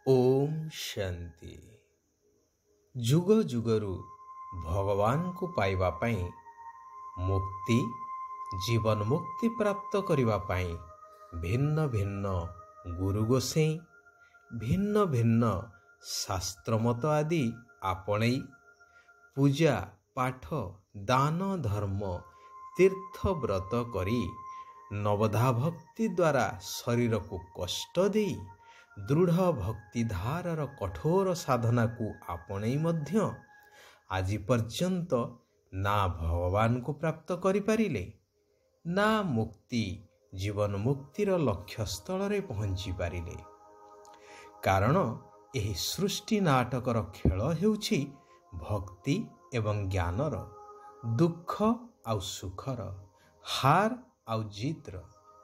ओम शांति। जुग जुगरु भगवान को पाइबा पाई मुक्ति जीवन मुक्ति प्राप्त करिबा पाई भिन्न भिन्न गुरु गोसेई भिन्न भिन्न शास्त्र मत आदि आपणई पूजा पाठ दान धर्म तीर्थ व्रत करी नवधा भक्ति द्वारा शरीर को कष्ट दे दृढ़ भक्तिधारार कठोर साधना को आपणई मध्य आज पर्यंत ना भगवान को प्राप्त करि पारिले ना मुक्ति जीवन मुक्तिर लक्ष्य स्थल रे पहुंची पारिले। कारण एही सृष्टि नाटकर खेल हेउछि भक्ति एवं ज्ञानर दुख आउ सुखर हार आउ जीतर।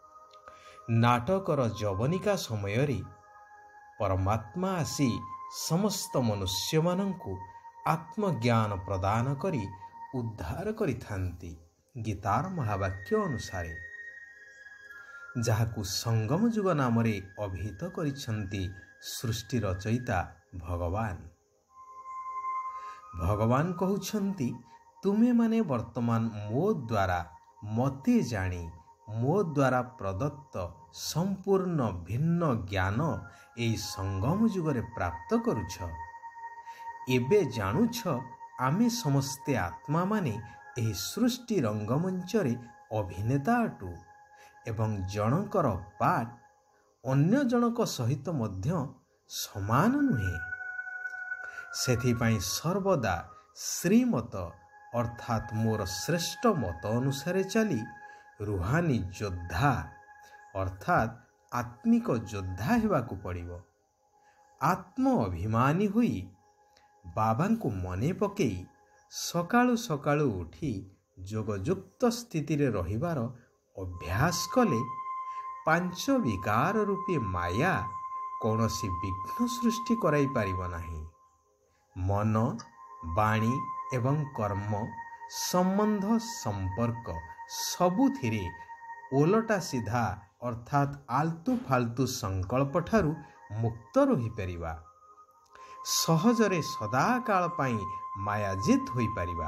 नाटकर जवनिका समय परमात्मा आसी समस्त मनुष्य मानंकु आत्मज्ञान प्रदान करी उद्धार करिथांती गीतार महावाक्य अनुसारे, जाहाकु संगम जुग नामरे अभिहित करिछंती सृष्टि रचयिता भगवान। भगवान कहउछंती तुमे माने वर्तमान मो द्वारा मते जानी मो द्वारा प्रदत्त संपूर्ण भिन्न ज्ञान एई संगम जुगरे प्राप्त करुछ। एबे जानुछ आमे समस्ते आत्मा माने एही सृष्टि रंगमंचरे अभिनेता अटु एवं जनकर पाठ अन्य जनक सहित मध्य समान नुहे। सेथिपाई सर्वदा श्रीमत अर्थात मोर श्रेष्ठ मत अनुसारे चली रुहानी योद्धा अर्थात आत्मिक योद्धा हेबाकु पड़िबो। आत्म अभिमानी हुई बाबा को मने पकेई सकाळु सकाळु उठी जोगयुक्त स्थिति रे रहिबार अभ्यास कले पांच विकार रूपी माया कौनसी विघ्न सृष्टि कराई पारिबो नाही। मन वाणी एवं कर्म संबंध संपर्क सबुथिरे ओलटा सीधा अर्थात आलतु फालतु संकल्प ठारू मुक्त रही परिबा। सहजरे सदा काल पाई मायाजित होई परिबा।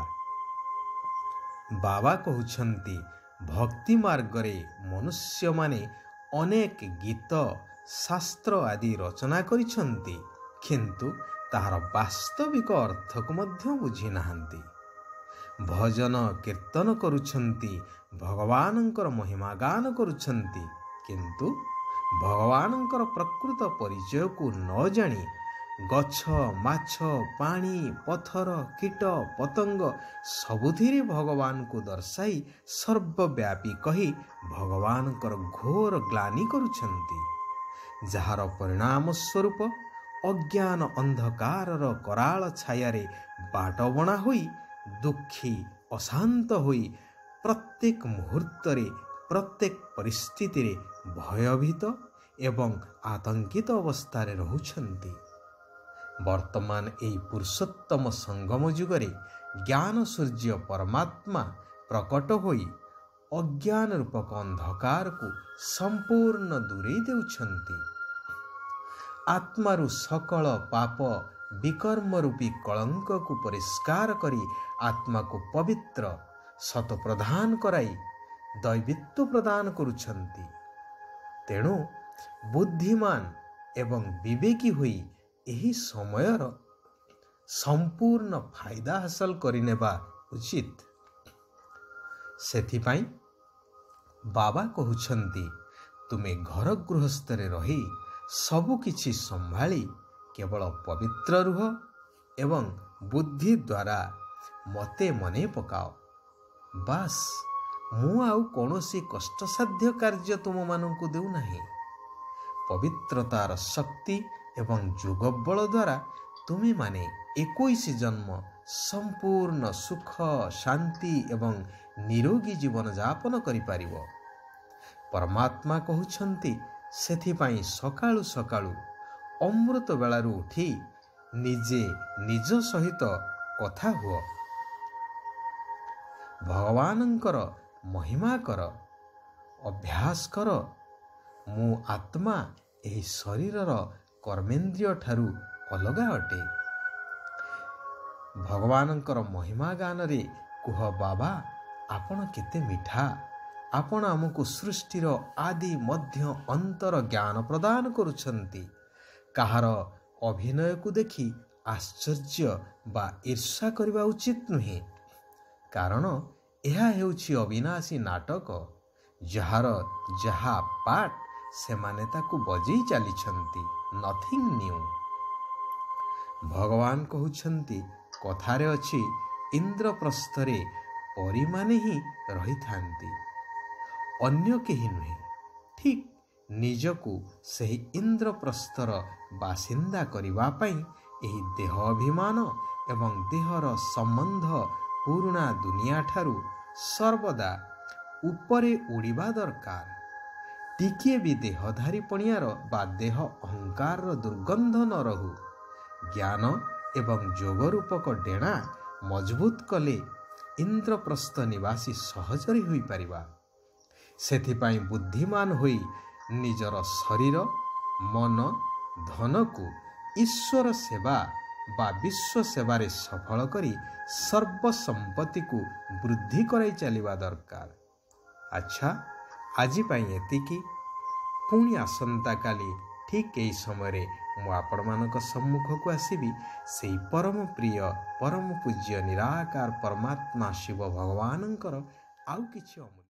बाबा कहउछंती भक्ति मार्गरे मनुष्य माने अनेक गीत शास्त्र आदि रचना करिछंती किंतु ताहार वास्तविक अर्थ को मध्य बुझी नाहंती। भजन कीर्तन करुछंती भगवानंकर महिमा गान करुछंती किंतु भगवानंकर प्रकृत परिचय को न जानी गछ माछ पानी पथर कीट पतंग सबुथिरे भगवान को दर्शाई सर्वव्यापी कही भगवानंकर घोर ग्लानि करुछंती। जहार परिणाम स्वरूप अज्ञान अंधकारर कराल छायारे बाट बणा होई दुखी अशांत होई प्रत्येक मुहूर्त रे प्रत्येक परिस्थिति रे भयभीत एवं आतंकित अवस्था रे रहुछंती। वर्तमान एई पुरुषोत्तम संगम जुगरे ज्ञान सूर्य परमात्मा प्रकट होई अज्ञान रूपक अंधकार को संपूर्ण दूरेई देउछंती। आत्मारु सकल पाप विकर्म रूपी कलंक को परिष्कार करी आत्मा को पवित्र सत प्रदान कराई दैवित्व प्रदान करुछंती। तेणु बुद्धिमान एवं विवेकी हुई एही समयर संपूर्ण फायदा हासिल करिनेबा उचित। सेथिपाई बाबा कहउछंती तुमे घर गृहस्थरे रही सबु किछि संभाली केवल पवित्र रुह एवं बुद्धि द्वारा मते मने पकाओ। बास मु आउ कौनसी कष्टसाध्य कार्य तुम मानंकु देउ नाही। पवित्रतार शक्ति एवं जोगबल द्वारा तुमे माने 21 जन्म संपूर्ण सुख शांति एवं निरोगी जीवन यापन करि पारिबो। परमात्मा कहउछंती सेथिपाई सकाळु सकाळु अमृत बेलारू उठी निजे निज सहित कथा हुआ भगवानंकर महिमा कर अभ्यास कर मु आत्मा एही शरीरर कर्मेन्द्रिय ठारू अलगा अटे। भगवानंकर महिमा गान रे कुह बाबा आपण केते मिठा, आपण आमको सृष्टिर आदि मध्य अंतर ज्ञान प्रदान करुछंती। काहार अभिनय को देखि आश्चर्य बा ईर्षा करबा उचित नुहे, कारण यह हेउछि अविनाशी नाटक, जहार जहा पाठ सेमाने ताकू बजै चलीछंती, नथिंग न्यू। भगवान कहउछंती कथारे अछि इंद्रप्रस्थरे परिमाने ही रही थांती, अन्य केही नुहे। ठीक निजकू सही इंद्रप्रस्थर बासिंदा करिवा पई एही देह अभिमान एवं देहर संबंध पुराणा दुनिया ठारू सर्वदा उपरे उड़िबा दरकार। टिकिए भी देहधारी पणियार बा देह अहंकार दुर्गंध न रहू। ज्ञान एवं जोग रूपक डेणा मजबूत कले इंद्रप्रस्थ निवासी सहजरे होई परिबा। सेथिपाई बुद्धिमान होई निजर शरीर मन धन को ईश्वर सेवा बा विश्व सेवारे सफल करी सर्व संपत्ति को वृद्धि कराई चलिबा दरकार। अच्छा, आजि पाई एतिकी। पुणी आसंता काली ठीक यही समय मु आपण मानक सम्मुख को आसीबी सेई परम प्रिय परम पूज्य निराकार परमात्मा शिव भगवानंकर आउ किछि